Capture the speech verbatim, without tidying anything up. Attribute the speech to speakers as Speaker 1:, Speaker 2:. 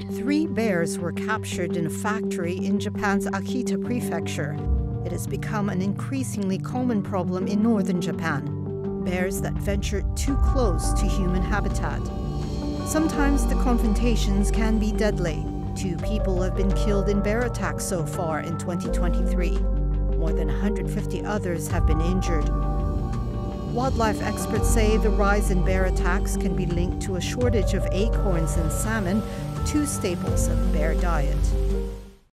Speaker 1: Three bears were captured in a factory in Japan's Akita prefecture. It has become an increasingly common problem in northern Japan. Bears that venture too close to human habitat. Sometimes the confrontations can be deadly. Two people have been killed in bear attacks so far in twenty twenty-three. More than one hundred fifty others have been injured. Wildlife experts say the rise in bear attacks can be linked to a shortage of acorns and salmon, two staples of bear diet.